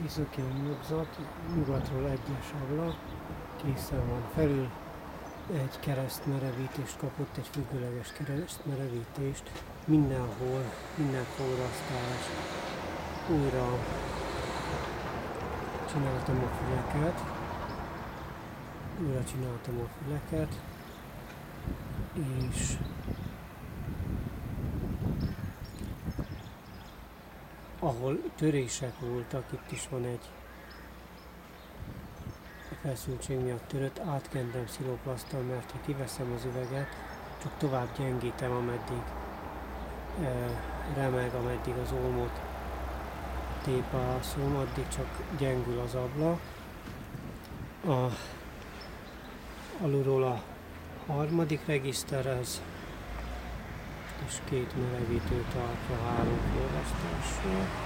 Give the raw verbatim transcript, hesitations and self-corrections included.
Északi homlokzat, nyugatról egyes ablak, készen van felül, egy keresztmerevítést kapott, egy függőleges keresztmerevítést, mindenhol, minden forrasztás, újra csináltam a füleket, újra csináltam a füleket, és ahol törések voltak, itt is van egy a feszültség miatt törött, átkentem sziloplaszttal, mert ha kiveszem az üveget, csak tovább gyengítem, ameddig e, remeg, ameddig az olmot tépászom, addig csak gyengül az ablak. A, alulról a harmadik regiszterhez, és két melegítő talpra három forrasztással.